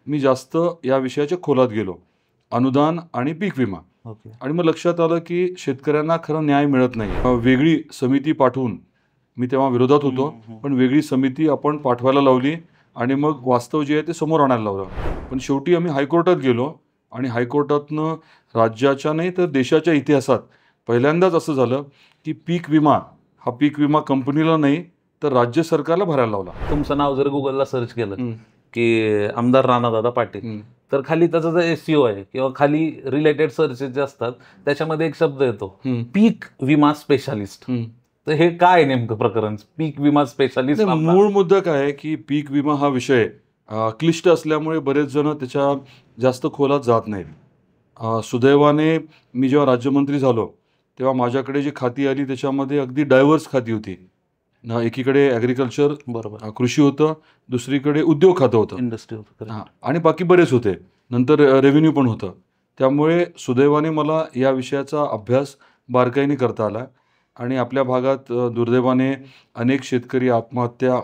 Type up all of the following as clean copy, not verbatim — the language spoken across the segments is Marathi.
मी जास्त या विषयाच्या खोलात गेलो, अनुदान आणि पीक विमा. आणि मग लक्षात आलं की शेतकऱ्यांना खरं न्याय मिळत नाही. वेगळी समिती पाठवून, मी तेव्हा विरोधात होतो, पण वेगळी समिती आपण पाठवायला लावली आणि मग वास्तव जे आहे ते समोर आणायला लावलं. पण शेवटी आम्ही हायकोर्टात गेलो आणि हायकोर्टातनं राज्याच्या नाही तर देशाच्या इतिहासात पहिल्यांदाच असं झालं की पीक विमा हा पीक विमा कंपनीला नाही तर राज्य सरकारला भरायला लावला. तुमचं नाव जर गुगलला सर्च केलं की आमदार राणादादा पाटील, तर खाली त्याचा जो SEO आहे किंवा खाली रिलेटेड सर्चेस जे असतात त्याच्यामध्ये एक शब्द येतो, पीक विमा स्पेशालिस्ट. तर हे काय नेमकं प्रकरण, पीक विमा स्पेशालिस्ट? मूळ मुद्दा काय आहे की पीक विमा हा विषय क्लिष्ट असल्यामुळे बरेच जण त्याच्या जास्त खोलात जात नाहीत. सुदैवाने मी जेव्हा राज्यमंत्री झालो तेव्हा माझ्याकडे जी खाती आली त्याच्यामध्ये अगदी डायव्हर्स खाती होती. एकीकडे ॲग्रिकल्चर, बरोबर, कृषी होतं, दुसरीकडे उद्योग खातं होतं, इंडस्ट्री होतं, आणि बाकी बरेच होते. नंतर रेव्हेन्यू पण होतं. त्यामुळे सुदैवाने मला या विषयाचा अभ्यास बारकाईने करता आला. आणि आपल्या भागात दुर्दैवाने अनेक शेतकरी आत्महत्या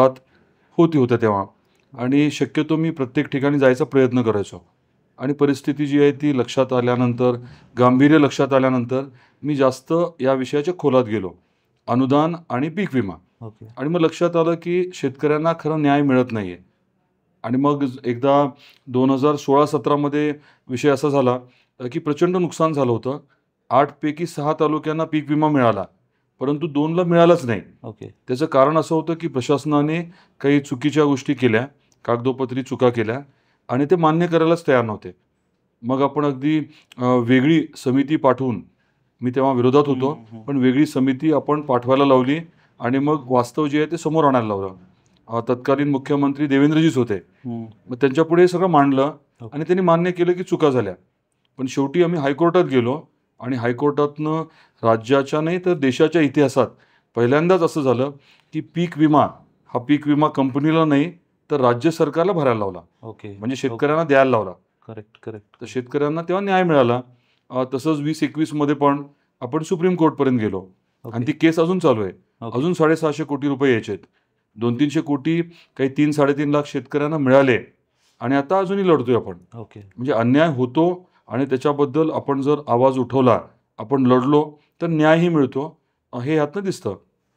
होत्या तेव्हा. आणि शक्यतो मी प्रत्येक ठिकाणी जायचा प्रयत्न करायचो. आणि परिस्थिती जी आहे ती लक्षात आल्यानंतर, गांभीर्य लक्षात आल्यानंतर मी जास्त या विषयाच्या खोलात गेलो, अनुदान आणि पीक विमा. आणि मग लक्षात आलं की शेतकऱ्यांना खरं न्याय मिळत नाही आहे. आणि मग एकदा 2016-17मध्ये विषय असा झाला की प्रचंड नुकसान झालं होतं. 8 पैकी 6 तालुक्यांना पीक विमा मिळाला, परंतु 2ला मिळालाच नाही. त्याचं कारण असं होतं की प्रशासनाने काही चुकीच्या गोष्टी केल्या, कागदोपत्री चुका केल्या आणि ते मान्य करायलाच तयार नव्हते. मग आपण अगदी वेगळी समिती पाठवून, मी तेव्हा विरोधात होतो, पण वेगळी समिती आपण पाठवायला लावली आणि मग वास्तव जे आहे ते समोर आणायला लावलं. तत्कालीन मुख्यमंत्री देवेंद्रजीच होते. मग त्यांच्यापुढे सगळं मांडलं आणि त्यांनी मान्य केलं की चुका झाल्या. पण शेवटी आम्ही हायकोर्टात गेलो आणि हायकोर्टातनं राज्याच्या नाही तर देशाच्या इतिहासात पहिल्यांदाच असं झालं की पीक विमा हा पीक विमा कंपनीला नाही तर राज्य सरकारला भरायला लावला. म्हणजे शेतकऱ्यांना द्यायला लावला. करेक्ट. तर शेतकऱ्यांना तेव्हा न्याय मिळाला. तसंच 2021मध्ये पण आपण सुप्रीम कोर्टपर्यंत गेलो आणि ती केस अजून चालू आहे. अजून 650 कोटी रुपये यायचे आहेत. 200-300 कोटी काही 3-3.5 लाख शेतकऱ्यांना मिळाले आणि आता अजूनही लढतोय आपण. म्हणजे अन्याय होतो आणि त्याच्याबद्दल आपण जर आवाज उठवला, आपण लढलो तर न्यायही मिळतो, हे यातनं दिसतं.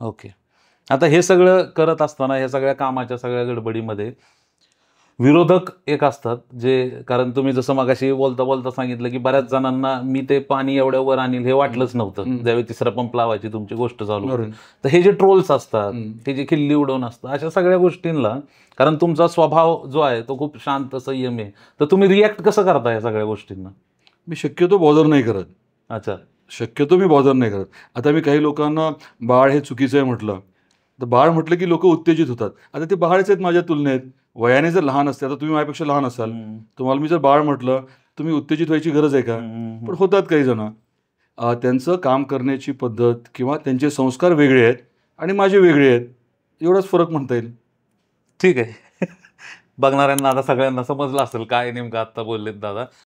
आता हे सगळं करत असताना, या सगळ्या कामाच्या सगळ्या गडबडीमध्ये विरोधक एक असतात जे, कारण तुम्ही जसं मगाशी बोलता बोलता सांगितलं की बऱ्याच जणांना मी ते पाणी एवढ्या वर आणील हे वाटलंच नव्हतं ज्यावेळी तिसरा पंप लावायची तुमची गोष्ट चालू होती. तर हे जे ट्रोल्स असतात, हे जे खिल्ली उडवून असतं, अशा सगळ्या गोष्टींना, कारण तुमचा स्वभाव जो आहे तो खूप शांत संयम आहे, तर तुम्ही रिॲक्ट कसं करता या सगळ्या गोष्टींना? मी शक्यतो बॉदर नाही करत. शक्यतो मी बॉदर नाही करत. आता मी काही लोकांना बाळ हे चुकीचं आहे म्हटलं तर बाळ म्हटलं की लोक उत्तेजित होतात. आता ते बाळच आहेत माझ्या तुलनेत, वयाने जर लहान असते, आता तुम्ही माझ्यापेक्षा लहान असाल, तुम्हाला मी जर बाळ म्हटलं तुम्ही उत्तेजित व्हायची गरज आहे का? पण होतात काही जण. त्यांचं काम करण्याची पद्धत किंवा त्यांचे संस्कार वेगळे आहेत आणि माझे वेगळे आहेत, एवढाच फरक म्हणता येईल. ठीक आहे. बघणाऱ्यांना आता सगळ्यांना समजलं असेल काय नेमकं आत्ता बोललेत दादा.